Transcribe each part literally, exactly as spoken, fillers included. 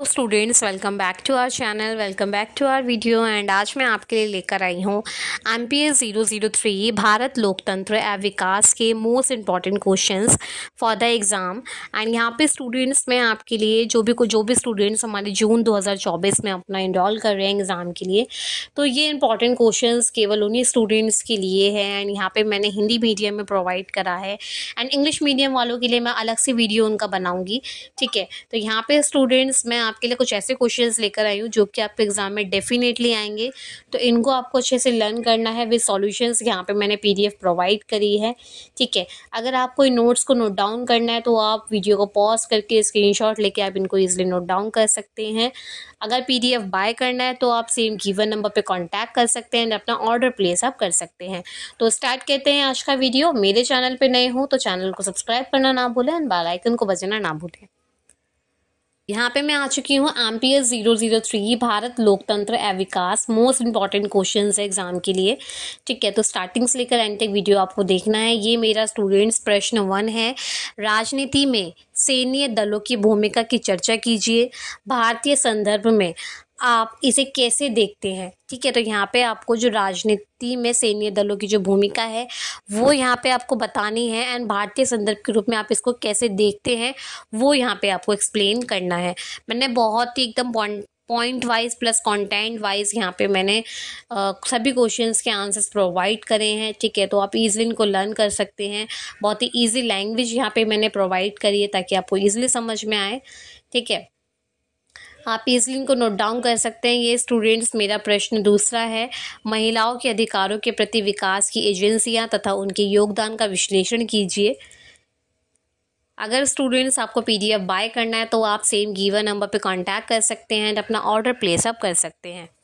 Students, welcome back to our channel welcome back to our video. And आज मैं आपके लिए लेकर आई हूँ M P S zero zero three Bharat लोकतंत्र एवं विकास के most important questions for the exam. And यहाँ पे स्टूडेंट्स मैं आपके लिए जो भी जो भी स्टूडेंट्स हमारे जून दो हज़ार चौबीस में अपना इनरोल कर रहे हैं एग्ज़ाम के लिए, तो ये इंपॉर्टेंट क्वेश्चंस केवल उन्हीं स्टूडेंट्स के लिए है। एंड यहाँ पे मैंने हिंदी मीडियम में प्रोवाइड करा है एंड इंग्लिश मीडियम वालों के लिए मैं अलग से वीडियो उनका बनाऊँगी। ठीक है, तो यहाँ पे स्टूडेंट्स मैं आपके लिए कुछ ऐसे क्वेश्चंस लेकर आई हूँ जो कि आपके एग्जाम में डेफिनेटली आएंगे, तो इनको आपको अच्छे से लर्न करना है विद सॉल्यूशंस। यहाँ पे मैंने पीडीएफ प्रोवाइड करी है। ठीक है, अगर आपको इन नोट्स को नोट डाउन करना है तो आप वीडियो को पॉज करके स्क्रीनशॉट लेके आप इनको इजीली नोट डाउन कर सकते हैं। अगर पीडीएफ बाय करना है तो आप सेम गिवन नंबर पे कांटेक्ट कर सकते हैं, अपना ऑर्डर प्लेस आप कर सकते हैं। तो स्टार्ट करते हैं आज का वीडियो। मेरे चैनल पे नए हो तो चैनल को सब्सक्राइब करना ना भूलें एंड बेल आइकन को बजाना ना भूलें। यहाँ पे मैं आ चुकी हूँ M P S zero zero three Bharat लोकतंत्र एवं विकास मोस्ट इंपॉर्टेंट क्वेश्चंस है एग्जाम के लिए। ठीक है, तो स्टार्टिंग से लेकर एंड तक वीडियो आपको देखना है। ये मेरा स्टूडेंट्स प्रश्न वन है, राजनीति में सैन्य दलों की भूमिका की चर्चा कीजिए, भारतीय संदर्भ में आप इसे कैसे देखते हैं। ठीक है, तो यहाँ पे आपको जो राजनीति में सैन्य दलों की जो भूमिका है वो यहाँ पे आपको बतानी है एंड भारतीय संदर्भ के रूप में आप इसको कैसे देखते हैं वो यहाँ पे आपको एक्सप्लेन करना है। मैंने बहुत ही एकदम point point wise plus content wise यहाँ पे मैंने आ, सभी क्वेश्चंस के आंसर्स प्रोवाइड करे हैं। ठीक है, तो आप इजीली इनको लर्न कर सकते हैं। बहुत ही ईजी लैंग्वेज यहाँ पे मैंने प्रोवाइड करी है ताकि आपको ईजिली समझ में आए। ठीक है, आप इजली इनको नोट डाउन कर सकते हैं। ये स्टूडेंट्स मेरा प्रश्न दूसरा है, महिलाओं के अधिकारों के प्रति विकास की एजेंसियां तथा उनके योगदान का विश्लेषण कीजिए। अगर स्टूडेंट्स आपको पीडीएफ बाय करना है तो आप सेम गिवन नंबर पे कांटेक्ट कर सकते हैं एंड अपना ऑर्डर प्लेस अप कर सकते हैं।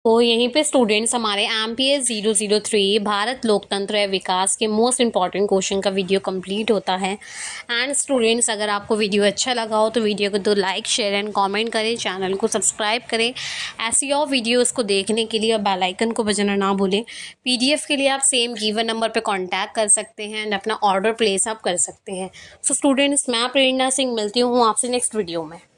तो यहीं पे स्टूडेंट्स हमारे M P S zero zero three Bharat लोकतंत्र एवं विकास के मोस्ट इंपॉर्टेंट क्वेश्चन का वीडियो कंप्लीट होता है। एंड स्टूडेंट्स, अगर आपको वीडियो अच्छा लगा हो तो वीडियो को तो लाइक शेयर एंड कमेंट करें, चैनल को सब्सक्राइब करें। ऐसी और वीडियोस को देखने के लिए बेल आइकन को बजाना ना भूलें। पीडीएफ के लिए आप सेम गिवन नंबर पर कॉन्टैक्ट कर सकते हैं एंड अपना ऑर्डर प्लेस आप कर सकते हैं। सो स्टूडेंट्स, मैं प्रेरणा सिंह मिलती हूँ आपसे नेक्स्ट वीडियो में।